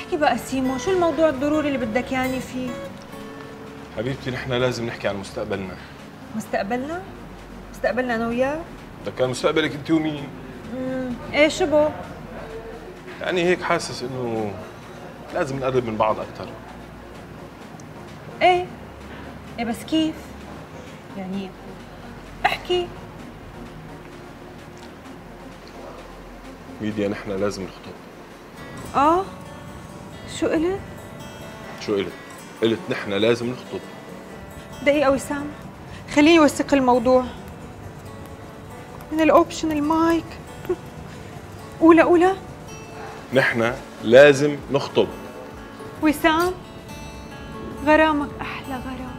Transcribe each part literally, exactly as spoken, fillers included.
احكي بقى سيمو، شو الموضوع الضروري اللي بدك ياني فيه؟ حبيبتي نحن لازم نحكي عن مستقبلنا. مستقبلنا؟ مستقبلنا انا وياه؟ بدك كان مستقبلك انت ومين؟ امم ايه شبه؟ يعني هيك حاسس انه لازم نقرب من بعض اكثر. ايه ايه بس كيف؟ يعني احكي. ميديا نحن لازم نخطب. اه شو قلت؟ شو قلت؟ قلت نحن لازم نخطب. دقيقة وسام، خليني اوثق الموضوع. من الاوبشن المايك. أولى أولى نحن لازم نخطب. وسام، غرامك أحلى غرام.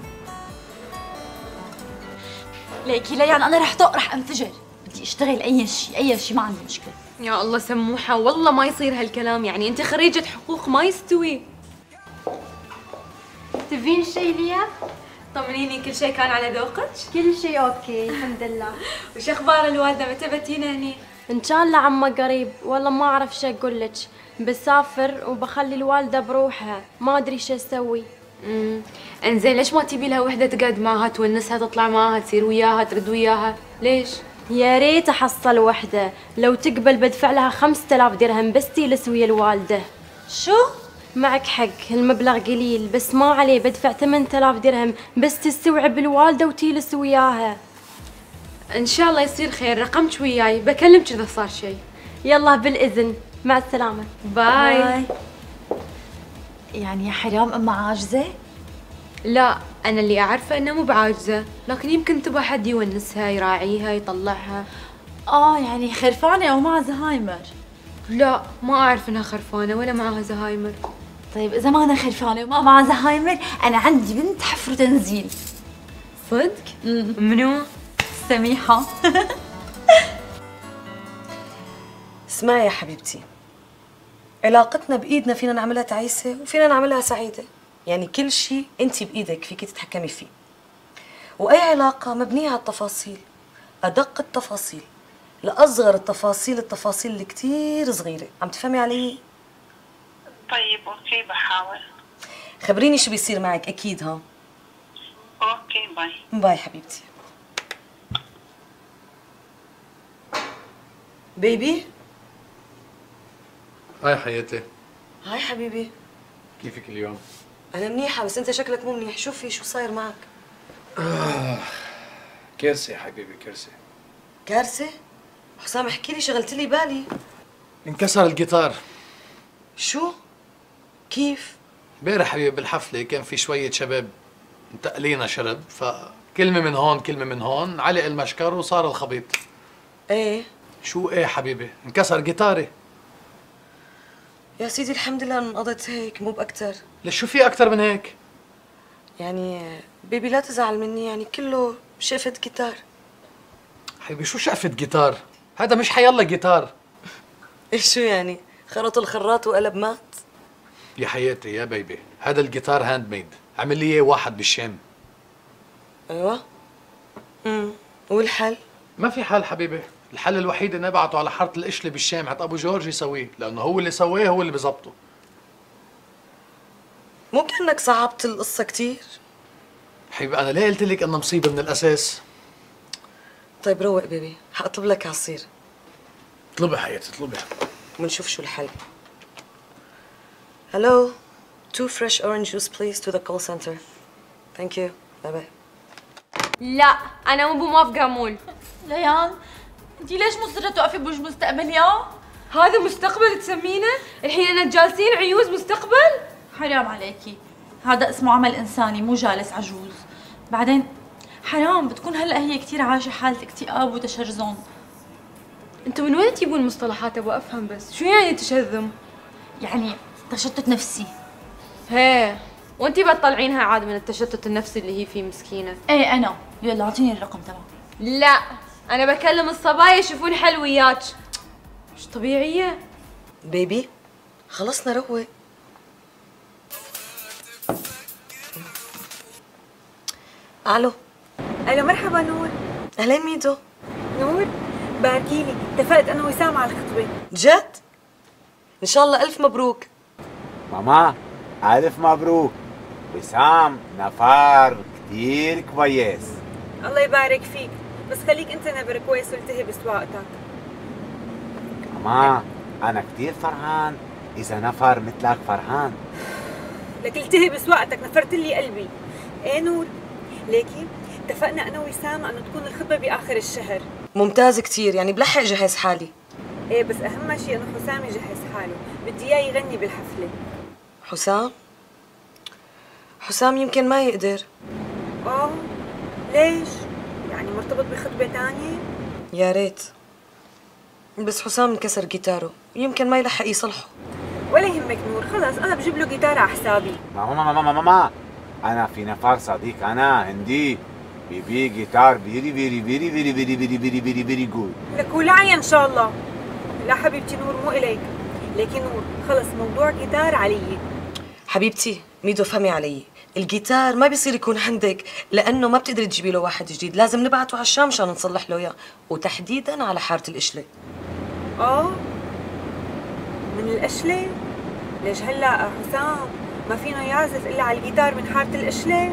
ليكي ليان أنا رح طق رح أنفجر، بدي أشتغل أي شيء أي شيء ما عندي مشكلة. يا الله سموحة، والله ما يصير هالكلام، يعني أنت خريجة حقوق ما يستوي. تبين شيء ليا؟ طمنيني، كل شيء كان على ذوقك؟ كل شيء اوكي الحمد لله. وش أخبار الوالدة، متى بتينا هني؟ ان شاء الله عما قريب، والله ما اعرف شو اقول لك، بسافر وبخلي الوالده بروحها، ما ادري شو اسوي. امم انزين، ليش ما تجيبي لها وحده تقعد معها تونسها، تطلع معها، تصير وياها، ترد وياها؟ ليش؟ يا ريت احصل وحده، لو تقبل بدفع لها خمسة آلاف درهم بس تجلس ويا الوالده. شو؟ معك حق، المبلغ قليل بس ما عليه، بدفع ثمانية آلاف درهم بس تستوعب الوالده وتجلس وياها. ان شاء الله يصير خير، رقمك وياي بكلمك اذا صار شيء. يلا بالاذن، مع السلامه. باي, باي. يعني يا حرام أم عاجزة؟ لا، أنا اللي أعرفه إنه مو بعاجزة، لكن يمكن تبغى حد يونسها، يراعيها، يطلعها. آه يعني خرفانة أو معها زهايمر؟ لا، ما أعرف إنها خرفانة ولا معها زهايمر. طيب إذا ما أنا خرفانة وما معها زهايمر، أنا عندي بنت حفر وتنزيل. صدق؟ منو؟ سميحة. اسمعي يا حبيبتي، علاقتنا بإيدنا، فينا نعملها تعيسة وفينا نعملها سعيدة، يعني كل شيء أنت بإيدك فيك تتحكمي فيه، وأي علاقة مبنية على التفاصيل، أدق التفاصيل لأصغر التفاصيل، التفاصيل اللي كتير صغيرة. عم تفهمي علي؟ طيب أوكي بحاول. خبريني شو بيصير معك أكيد. ها أوكي باي. باي حبيبتي. بيبي. هاي حياتي. هاي حبيبي. كيفك اليوم؟ أنا منيحة بس أنت شكلك مو منيح، شو في، شو صاير معك؟ آه. كارثة يا حبيبي، كارثة. كارثة؟ حسام احكي لي، شغلت لي بالي. انكسر الجيتار. شو؟ كيف؟ امبارح حبيبي بالحفلة كان في شوية شباب انتقلينا شرب، فكلمة من هون كلمة من هون علق المشكر وصار الخبيط. ايه؟ شو ايه حبيبي؟ انكسر جيتاري. يا سيدي الحمد لله انقضت هيك، مو بأكتر. ليش شو في أكتر من هيك؟ يعني بيبي لا تزعل مني، يعني كله شقفة جيتار. حبيبي شو شقفة جيتار؟ هذا مش حيالله جيتار. ايش شو يعني؟ خرط الخراط وقلب مات؟ يا حياتي يا بيبي، هذا الجيتار هاند ميد، عمل لي اياه واحد بالشام. ايوه. امم والحل؟ ما في حل حبيبي، الحل الوحيد اني ابعته على حاره القشله بالشام عند ابو جورج يسويه، لانه هو اللي سواه، هو اللي بظبطه. مو كأنك صعبت القصه كثير؟ حبيبي انا ليه قلت لك انها مصيبه من الاساس؟ طيب روق بيبي، حاطلب لك عصير. اطلبي حياتي اطلبي ونشوف شو الحل. Hello, two fresh orange juice please to the call center. Thank you. Bye bye. لا، أنا مو بموافقة مول. ليان، انتي ليش مصرة توقفي بوجه مستقبل يا؟ هذا مستقبل تسمينه؟ الحين أنا جالسين عيوز مستقبل؟ حرام عليكي، هذا اسمه عمل إنساني مو جالس عجوز. بعدين حرام بتكون هلا هي كثير عايشة حالة اكتئاب وتشرذم. انتوا من وين تجيبون المصطلحات؟ ابغى افهم بس، شو يعني تشذم؟ يعني تشتت نفسي. هي وانتي بتطلعينها عاد من التشتت النفسي اللي هي فيه مسكينه. ايه انا، يلا اعطيني الرقم تبعه. لا، انا بكلم الصبايا يشوفون حل وياك. مش طبيعيه. بيبي خلصنا روق. الو. الو مرحبا نور. اهلين ميدو. نور باركيلي، اتفقت انا وسام على الخطبه. جد؟ ان شاء الله الف مبروك. ماما ألف مبروك. وسام نفر كتير كويس. الله يبارك فيك، بس خليك انت نبر كويس والتهي بسواقتك. ماما أنا كتير فرحان إذا نفر مثلك فرحان. لك التهي بسواقتك، نفرت لي قلبي. ايه نور، ليكي اتفقنا انا وسام انه تكون الخطبه باخر الشهر. ممتاز كتير، يعني بلحق جهز حالي. ايه بس اهم شيء انه حسام يجهز حاله، بدي اياه يغني بالحفله. حسام؟ حسام يمكن ما يقدر. اه ليش؟ يعني مرتبط بخطبه تانية؟ يا ريت، بس حسام انكسر جيتاره، يمكن ما يلحق يصلحه. ولا يهمك نور، خلص انا بجيب له جيتار على حسابي. ماما ماما ماما ماما أنا في نفر صديق أنا هندي بيبي جيتار بيري بيري بيري بيري بيري بيري بيري بيري بيري جود. لك ولعي ان شاء الله. لا حبيبتي نور مو اليك، لكن نور خلص موضوع جيتار علي. حبيبتي ميدو فهمي علي، الجيتار ما بيصير يكون عندك لانه ما بتقدري تجيبي له واحد جديد، لازم نبعته على الشام مشان نصلح له اياه، وتحديدا على حاره القشله. اه من القشله؟ ليش هلا حسام ما فينا يعزف الا على الجيتار من حاره القشله؟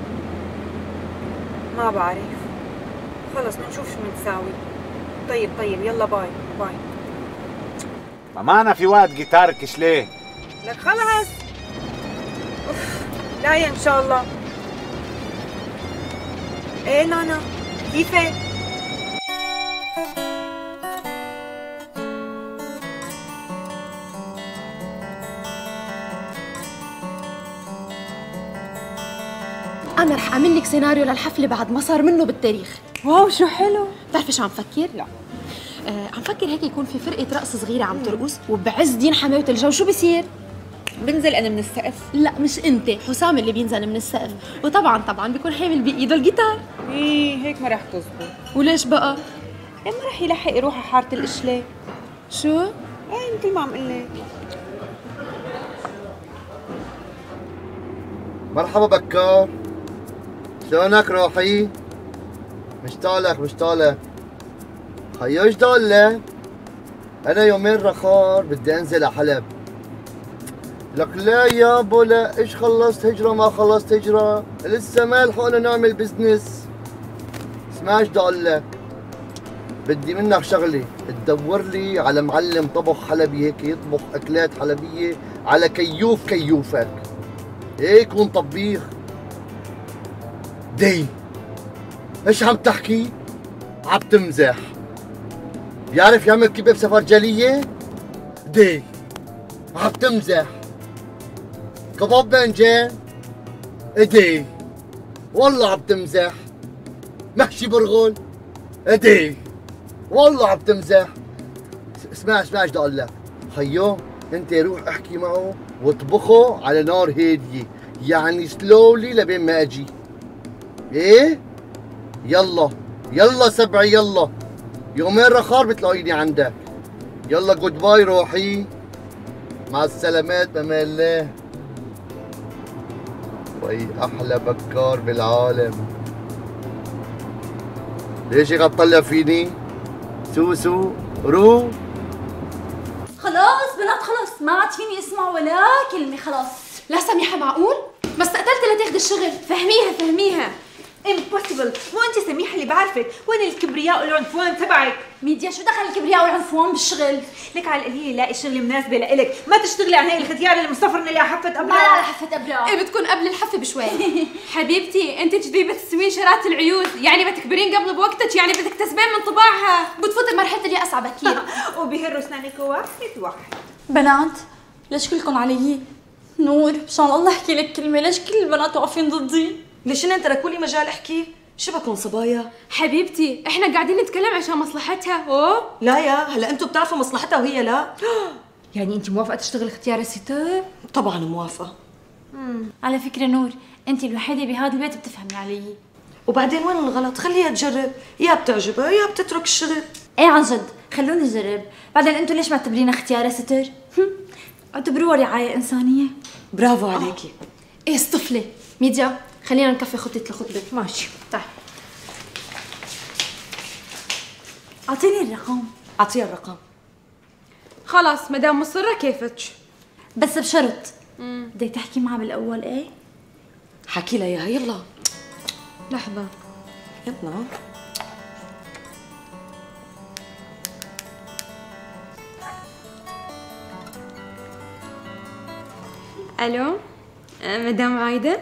ما بعرف، خلص بنشوف شو بنساوي. طيب طيب يلا باي باي. ماما أنا في وقت جيتار كشليه. لك خلص اوف لا ان شاء الله. ايه نانا كيفك؟ أنا رح أعمل لك سيناريو للحفلة بعد ما صار منه بالتاريخ. واو شو حلو. بتعرفي شو عم فكر؟ لا آه عم فكر هيك يكون في فرقة رقص صغيرة عم ترقص وبعز دين حماوة الجو، شو بصير؟ بنزل أنا من السقف؟ لا مش أنت، حسام اللي بينزل من السقف، وطبعا طبعا بيكون حامل بإيده الجيتار. إيه هيك ما رح تزبط. وليش بقى؟ يعني ما رح يلحق يروح على حارة القشلة. شو؟ ايه مثل ما عم قول لك. مرحبا بكار، شلونك روحي؟ مشتاق لك مشتاق لك. خيو ايش ضل؟ انا يومين رخار بدي انزل على حلب. لك لا يابا لا، ايش خلصت هجرة ما خلصت هجرة؟ لسه ما لحقنا نعمل بزنس. اسمع ايش ضل لك؟ بدي منك شغلة، تدور لي على معلم طبخ حلبي هيك يطبخ اكلات حلبية على كيوف كيوفك. هيك يكون طبيخ. دي ايش عم تحكي؟ عم تمزح. بيعرف يعمل كبة بسفرجلية؟ دي عم تمزح. كباب بنجان؟ ايدي والله عم تمزح. محشي برغل؟ ايدي والله عم تمزح. اسمع اسمع ايش بدي اقول لك، خيو انت روح احكي معه واطبخه على نار هاديه، يعني سلولي لبين ما اجي. ايه؟ يلا يلا سبعي يلا، يومين رخار بتلاقيني عندك. يلا جود باي روحي، مع السلامات بأمان الله. وي احلى بكار بالعالم. ليش هيك عم تطلع فيني؟ سوسو رو خلاص بنات خلص، ما عاد فيني اسمع ولا كلمة خلاص. لا سميحة معقول؟ بس تقتلتي لتاخدي الشغل، فهميها فهميها. امبوسيبل، مو انت سميحه اللي بعرفك، وين الكبرياء والعنفوان تبعك؟ ميديا شو دخل الكبرياء والعنفوان بالشغل؟ لك على القليل لاقي شغله مناسبه لإلك، ما تشتغلي عن هي الختيار اللي مصفرنا لها حفه ابرار. ما على حفه ابرار، ايه بتكون قبل الحفه بشوي. حبيبتي انت جديده تسوين شرات العيود، يعني بتكبرين قبل بوقتك، يعني بدك تسبين من طباعها، بتفوت بمرحله اليأس على بكير. وبهروا اسنانك واحد واحد. بنات ليش كلكم علي؟ نور مشان الله احكي لك كلمه، ليش كل البنات واقفين ضدي؟ ليش انت تركوا لي مجال احكي؟ شبكن صبايا؟ حبيبتي احنا قاعدين نتكلم عشان مصلحتها. اوه لا يا هلا انتم بتعرفوا مصلحتها وهي لا. يعني انت موافقه تشتغلي اختيار الستات؟ طبعا موافقه. امم على فكره نور انت الوحيده بهذا البيت بتفهمي علي. وبعدين وين الغلط؟ خليها تجرب، يا بتعجبها يا بتترك الشغل. ايه عن جد خلوني اجرب، بعدين انتم ليش معتبرينها اختيار ستر؟ اعتبروها رعايه انسانيه. برافو عليكي. آه. ايه اصطفلي ميديا، خلينا نكفي خطة الخطبة. ماشي تعال. اعطيني الرقم. اعطيها الرقم. خلاص مدام مصرة كيفك، بس بشرط بدك تحكي معها بالاول ايه؟ حكي لها اياها يلا. لحظة يلا. الو مدام عايده.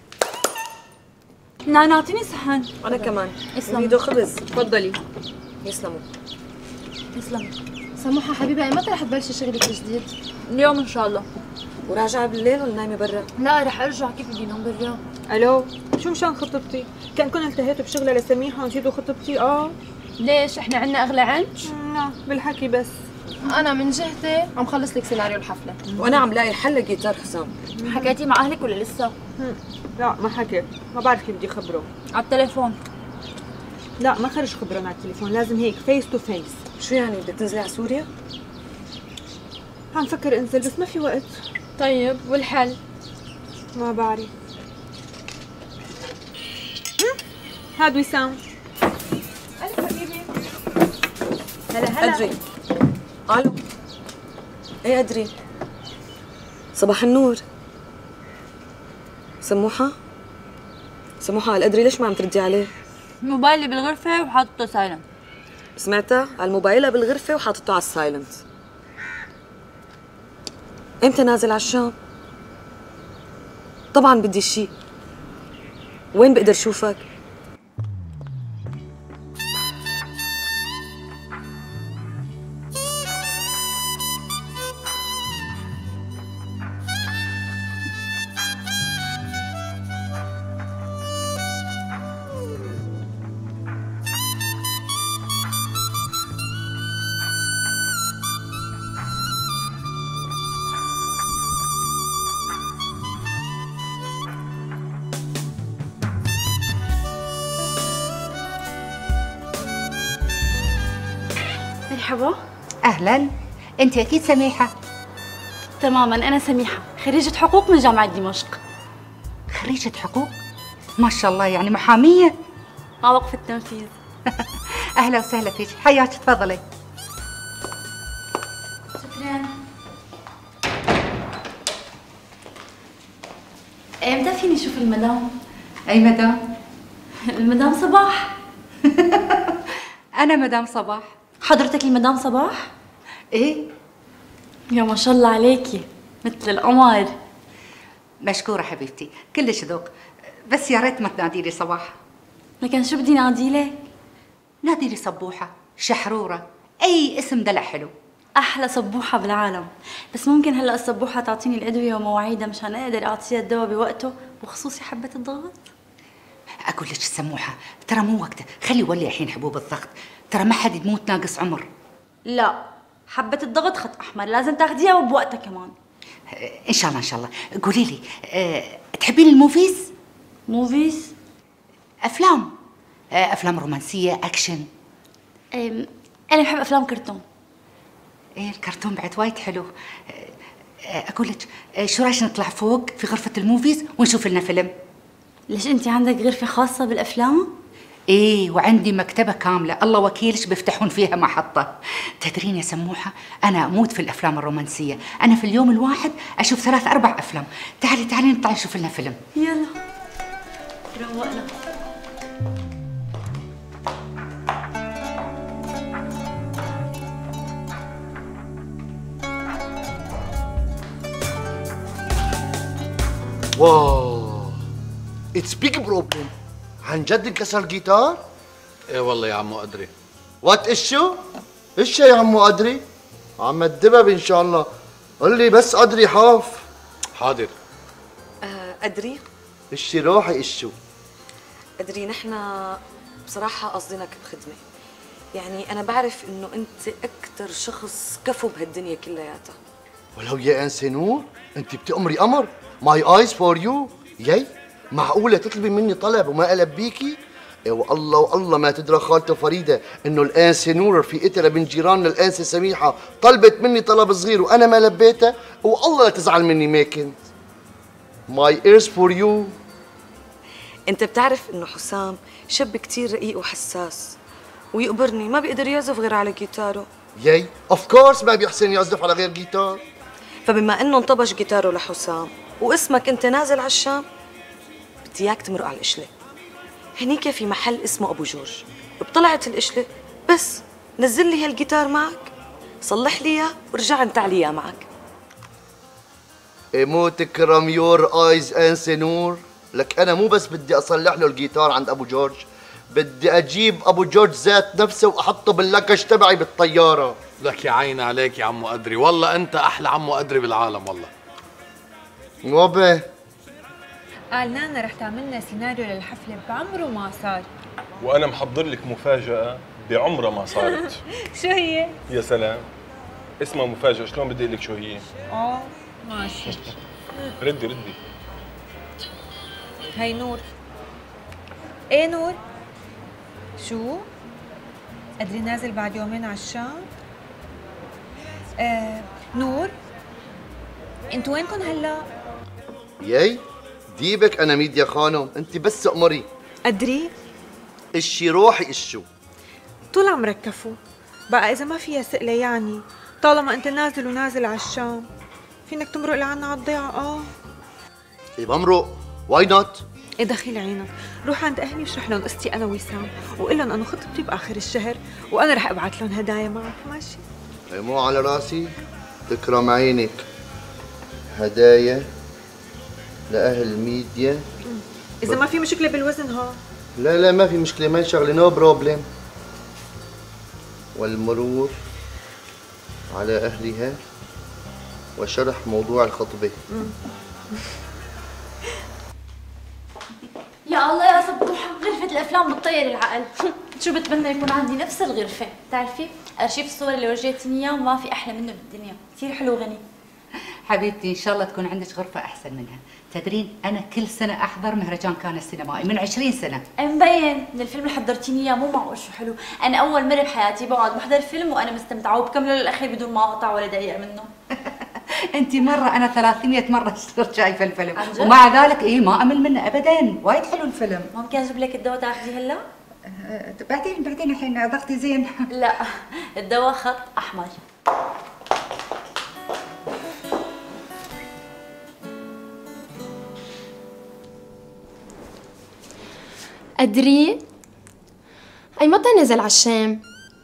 نانا اعطيني صحن. انا كمان. يسلم. اريدوا خبز. تفضلي. يسلموا. تسلم. سموحه حبيبه متى رح تبلشي شغلك الجديد؟ اليوم ان شاء الله. وراجعه بالليل ولا نايمه برا؟ لا رح ارجع، كيف بدي نوم برا؟ الو، شو مشان خطبتي؟ كانكم التهيتوا بشغله لسميحه ونسيتوا خطبتي. اه ليش احنا عنا اغلى عنج؟ لا بالحكي بس. انا من جهتي عم خلص لك سيناريو الحفله. وانا عم لاقي حل لجيتار حسام. حكيتي مع اهلك ولا لسه؟ لا ما حكيت، ما بعرف كيف بدي خبره. على التليفون. لا ما خرج خبرنا على التليفون، لازم هيك فيس تو فيس. شو يعني بدك تنزلي على سوريا؟ عم فكر انزل بس ما في وقت. طيب والحل؟ ما بعرف. هاد وسام. الو حبيبي. هلا هلا. ادري. الو. ايه ادري. صباح النور. سموحه؟ سموحه الادري ليش ما عم تردي عليه؟ موبايلي بالغرفة وحاطته سايلنت. سمعتها؟ على الموبايلها بالغرفه وحاطته على السايلنت. امتى نازل على الشام؟ طبعا بدي شيء. وين بقدر شوفك؟ مرحبا. اهلا، انت اكيد سميحه. تماما انا سميحه، خريجه حقوق من جامعه دمشق. خريجه حقوق؟ ما شاء الله، يعني محاميه. مع وقف التنفيذ. اهلا وسهلا فيك، حياك، تفضلي. شكرا. امتى فيني اشوف المدام؟ اي مدام؟ المدام صباح. انا مدام صباح. حضرتك المدام صباح؟ ايه. يا ما شاء الله عليكي، مثل القمر. مشكوره حبيبتي، كلش ذوق، بس يا ريت ما تنادي لي صباح. لكن شو بدي نادي لك؟ نادي لي صبوحه، شحروره، اي اسم دلع حلو. احلى صبوحه بالعالم، بس ممكن هلا الصبوحه تعطيني الادويه ومواعيدها مشان اقدر اعطيها الدواء بوقته، وخصوصي حبه الضغط. اقول لك السموحه، ترى مو وقته، خلي ولي الحين حبوب الضغط، ترى ما حد يموت ناقص عمر. لا، حبه الضغط خط احمر، لازم تاخذيها وبوقتها كمان. ان شاء الله ان شاء الله. قولي لي، أه تحبين الموفيز؟ موفيز؟ افلام، أه افلام رومانسيه، اكشن. أه انا بحب افلام كرتون. ايه الكرتون بعد وايد حلو. أه اقول لك، أه شو رايك نطلع فوق في غرفه الموفيز ونشوف لنا فيلم؟ ليش انت عندك غرفه خاصه بالافلام؟ ايه، وعندي مكتبه كامله، الله وكيلش بيفتحون فيها محطه. تدرين يا سموحه، انا اموت في الافلام الرومانسيه، انا في اليوم الواحد اشوف ثلاث اربع افلام. تعالي تعالي نطلع نشوف لنا فيلم. يلا روقنا. واو، اتس بيج بروبلم. عن جد انكسر الجيتار؟ ايه والله يا عمو ادري. وات ايشو؟ ايش يا عمو ادري؟ عم الدبب ان شاء الله. قل لي بس ادري حاف. حاضر. آه ادري. ايش روحي ايشو؟ ادري نحن بصراحه قصدناك بخدمه. يعني انا بعرف انه انت اكثر شخص كفو بهالدنيا كلياتها. ولو يا انسه نور، انت بتأمري امر. ماي ايز فور يو. ياي معقوله تطلبي مني طلب وما البيكي؟ إيه والله والله ما تدرى خالته فريده انه الانسه نور رفيقتها بنت جيراننا الانسه سميحه طلبت مني طلب صغير وانا ما لبيته، والله لا تزعل مني ما كنت. ماي ايرز فور يو. انت بتعرف انه حسام شاب كتير رقيق وحساس، ويقبرني ما بيقدر يعزف غير على جيتاره. ياي اوف كورس ما بيحسن يعزف على غير جيتار. فبما انه انطبش جيتاره لحسام واسمك انت نازل على الشام، بدي اياك تمرق على القشله. هنيك في محل اسمه ابو جورج، بطلعت القشله بس نزل لي هالجيتار معك، صلح لي اياه ورجع انت لي اياه معك. مو تكرم يور ايز انسي نور. لك انا مو بس بدي اصلح له الجيتار عند ابو جورج، بدي اجيب ابو جورج ذات نفسه واحطه باللكش تبعي بالطياره. لك يا عيني عليك يا عمو قدري، والله انت احلى عمو قدري بالعالم والله. وبه قال نانا رح تعملنا سيناريو للحفله بعمره ما صار. وانا محضر لك مفاجاه بعمرها ما صارت. شو هي؟ يا سلام، اسمها مفاجاه، شلون بدي اقول لك شو هي؟ اه ماشي. ردي ردي. هي نور. ايه نور؟ شو؟ قدري نازل بعد يومين على الشام؟ آه نور، انتوا وينكم هلا؟ ياي ديبك انا ميديا خانم، انت بس امري. قدري؟ اشي روحي اشو طول عمرك كفو، بقى اذا ما فيها سئله يعني طالما انت نازل ونازل على الشام فينك تمرق لعنا على الضيعه. اه ايه بمرق، واي نوت؟ ايه دخيل عينك، روح عند اهلي واشرح لهم قصتي انا وسام وقول لهم انه خطبتي باخر الشهر وانا رح ابعث لهم هدايا معك. ماشي؟ ايه مو على راسي، تكرم عينك. هدايا لاهل ميديا. اذا ما في مشكله بالوزن ها. لا لا ما في مشكله، ما شغله، نو بروبلم. والمرور على اهلها وشرح موضوع الخطبه. يا الله يا صبوحة، غرفة الأفلام بتطير العقل. شو بتمنى يكون عندي نفس الغرفة، بتعرفي؟ أرشيف الصور اللي ورجيتني إياه وما في أحلى منه بالدنيا، كثير حلو غني. حبيبتي إن شاء الله تكون عندك غرفة أحسن منها. تدرين أنا كل سنة أحضر مهرجان كان السينمائي من عشرين سنة. مبين من الفيلم اللي حضرتيني إياه مو معقول شو حلو. أنا أول مرة بحياتي بقعد بحضر فيلم وأنا مستمتعة وبكمله للأخير بدون ما أقطع ولا دقيقة منه. انت مره انا ثلاثمية مره صرت شايفه الفيلم ومع ذلك ايه ما امل منه ابدا، وايد حلو الفيلم. ممكن اجيب لك الدواء تاخذيه هلا؟ أه بعدين بعدين الحين ضغطي زين. لا الدواء خط احمر. أدري؟ أي متى نزل على الشام؟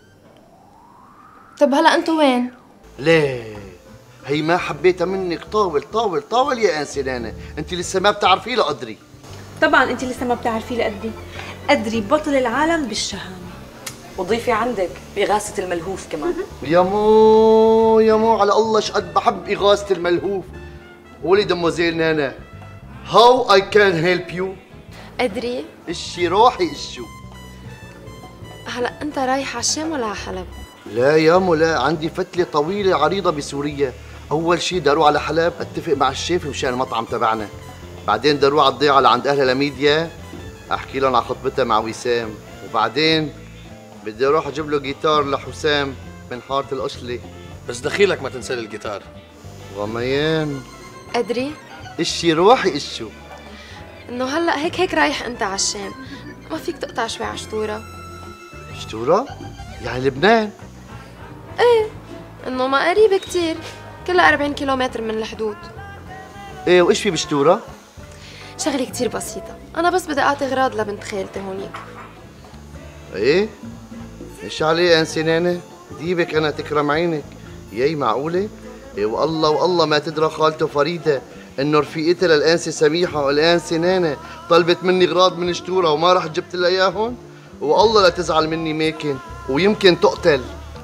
طب هلا أنتوا وين؟ ليه؟ هي ما حبيتها منك. طاول طاول طاول يا انسه نانا، انت لسه ما بتعرفي له قدري. طبعا انت لسه ما بتعرفي لقدري. قدري بطل العالم بالشهامه. وضيفي عندك بإغاثة الملهوف كمان. يا مو يا مو على الله شقد بحب إغاثة الملهوف. قولي دموزيل نانا، how I can help you؟ أدري؟ اشي روحي اشو. هلا أنت رايح على الشام ولا على حلب؟ لا يا مو لا، عندي فتلة طويلة عريضة بسوريا. أول شي بدي أروح على حلب أتفق مع الشيف مشان المطعم تبعنا. بعدين بدي أروح على الضيعة لعند أهلها لميديا أحكي لهم على خطبتها مع وسام. وبعدين بدي أروح أجيب له جيتار لحسام من حارة القشلة. بس دخيلك ما تنسى لي الجيتار. غميان. أدري؟ اشي روحي اشو. إنه هلا هيك هيك رايح أنت على الشام، ما فيك تقطع شوي على شطورة؟ شطورة؟ يعني لبنان؟ ايه، انه ما قريبة كتير، كلها أربعين كيلومتر من الحدود. ايه وايش في بشطورة؟ شغلة كتير بسيطة، أنا بس بدي أعطي أغراض لبنت خالتي هونيك. ايه؟ ايش عليه يا انسي نانا؟ ديبك أنا تكرم عينك، ياي معقولة؟ ايه والله والله ما تدرى خالته فريدة إنه رفيقتها للأنسة سميحة والأنسة نانا طلبت مني أغراض من شطورة وما رح جبت لها إياهم؟ والله لا تزعل مني ماكن ويمكن تقتل.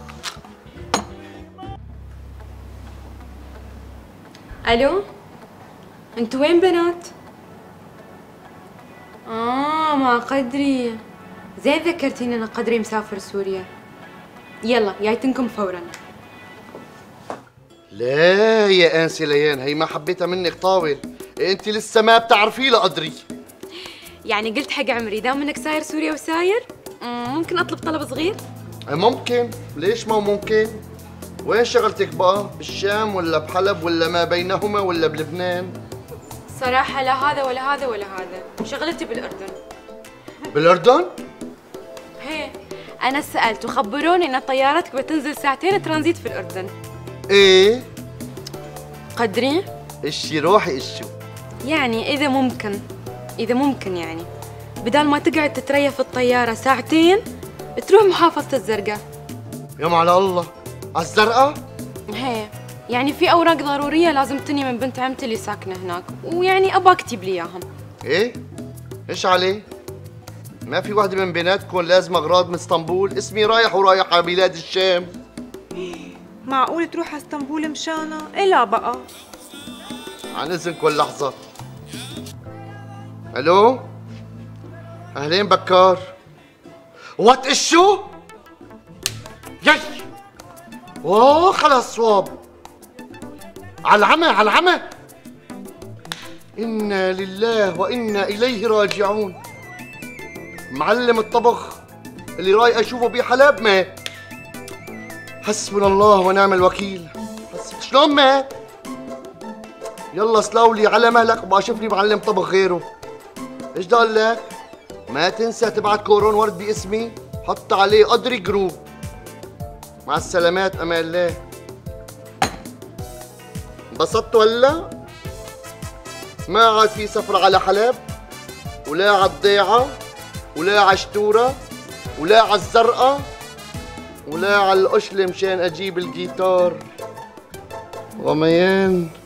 الو، انتوا وين بنات؟ اه مع قدري، زين ذكرتيني انا قدري مسافر سوريا. يلا جايتنكم فورا. لا يا انسه ليان، هي ما حبيتها منك طاول، انت لسه ما بتعرفي له قدري. يعني قلت حق عمري دام انك ساير سوريا وساير ممكن اطلب طلب صغير؟ ممكن، ليش ما ممكن؟ وين شغلتك بقى؟ بالشام ولا بحلب ولا ما بينهما ولا بلبنان؟ صراحة لا هذا ولا هذا ولا هذا، شغلتي بالأردن. بالأردن؟ هي أنا سألت وخبروني إن طيارتك بتنزل ساعتين ترانزيت في الأردن. إيه؟ قدري؟ اشي روحي اشو. يعني إذا ممكن إذا ممكن يعني بدال ما تقعد تتريا في الطيارة ساعتين تروح محافظة الزرقاء. يوم على الله، على الزرقاء؟ هي يعني في أوراق ضرورية لازم تني من بنت عمتي اللي ساكنة هناك، ويعني أبى أكتب لي إياهم. إيه؟ إيش عليه؟ ما في وحدة من بيناتكم لازم أغراض من اسطنبول؟ اسمي رايح ورايح على بلاد الشام. معقول تروح على اسطنبول مشانا؟ إيه لا بقى. عن إذنكم لحظة. ألو؟ أهلين بكار. وات إشو؟ يي اوه خلص صواب. على العمى على العمى. إنا لله وإنا إليه راجعون. معلم الطبخ اللي رايق أشوفه بحلب مات. حسبنا الله ونعم الوكيل. حسب شلون مات؟ يلا سلاولي على مهلك وبقى شوف لي معلم طبخ غيره. ايش ضل لك؟ ما تنسى تبعت كورون ورد باسمي، حط عليه قدري جروب. مع السلامات امان الله. انبسطت ولا؟ ما عاد في سفر على حلب ولا على الضيعة ولا على شتورة ولا على الزرقاء ولا على القشلة مشان اجيب الجيتار. وميان